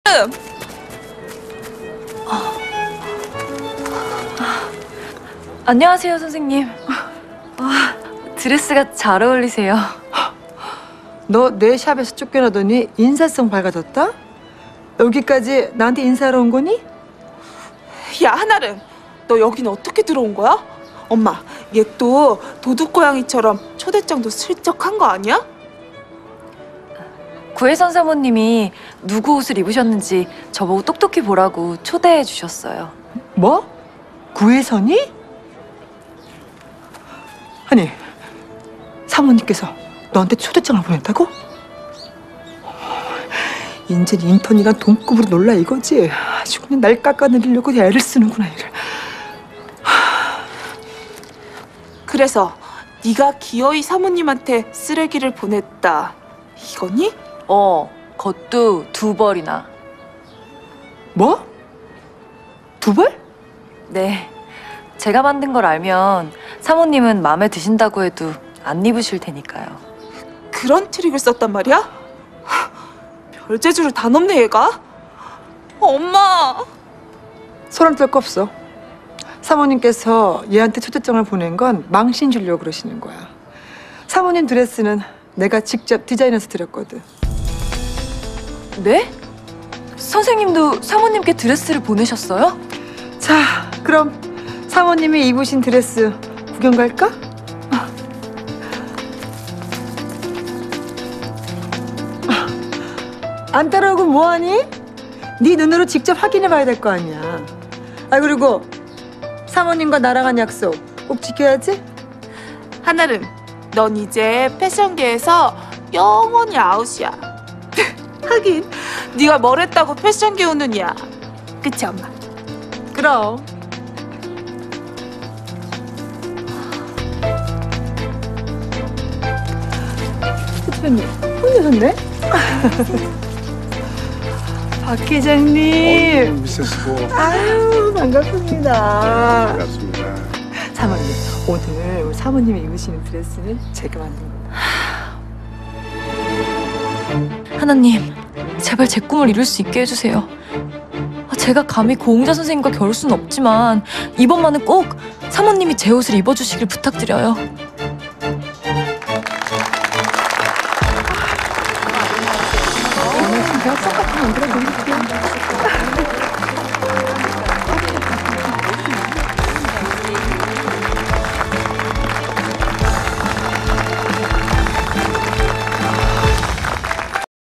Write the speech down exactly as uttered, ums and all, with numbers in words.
한아름! 아, 아, 안녕하세요, 선생님. 아, 드레스가 잘 어울리세요. 너 내 샵에서 쫓겨나더니 인사성 밝아졌다? 여기까지 나한테 인사하러 온 거니? 야, 한아름! 너 여기는 어떻게 들어온 거야? 엄마, 얘 또 도둑고양이처럼 초대장도 슬쩍 한 거 아니야? 구혜선 사모님이 누구 옷을 입으셨는지 저보고 똑똑히 보라고 초대해 주셨어요. 뭐? 구혜선이? 아니, 사모님께서 너한테 초대장을 보냈다고? 인제 인턴이랑 동급으로 놀라 이거지? 아주 그냥 날 깎아내리려고 애를 쓰는구나, 얘를. 그래서 네가 기어이 사모님한테 쓰레기를 보냈다. 이거니? 어, 그것도 두 벌이나. 뭐? 두 벌? 네, 제가 만든 걸 알면 사모님은 마음에 드신다고 해도 안 입으실 테니까요. 그런 트릭을 썼단 말이야? 하, 별재주를 다 넘네, 얘가. 엄마! 소름 뜰 거 없어. 사모님께서 얘한테 초대장을 보낸 건 망신 주려고 그러시는 거야. 사모님 드레스는 내가 직접 디자인해서 드렸거든. 네? 선생님도 사모님께 드레스를 보내셨어요? 자, 그럼 사모님이 입으신 드레스 구경 갈까? 안 따라오고 뭐하니? 네 눈으로 직접 확인해봐야 될 거 아니야. 아, 그리고 사모님과 나랑 한 약속 꼭 지켜야지. 한아름, 넌 이제 패션계에서 영원히 아웃이야. 하긴 네가 뭘 했다고 패션계 운운이야. 그치, 엄마? 그럼. 대표님, 혼내셨네? 박 회장님. 어, 미세스 고. 아유, 반갑습니다. 반갑습니다. 사모님, 오늘 우리 사모님이 입으시는 드레스는 제가 만든 겁니다. 하나님, 제발 제 꿈을 이룰 수 있게 해주세요. 제가 감히 고흥자 선생님과 겨룰 수는 없지만 이번만은 꼭 사모님이 제 옷을 입어주시길 부탁드려요. 오늘 진짜 쏙 같은 만들어 드릴게요.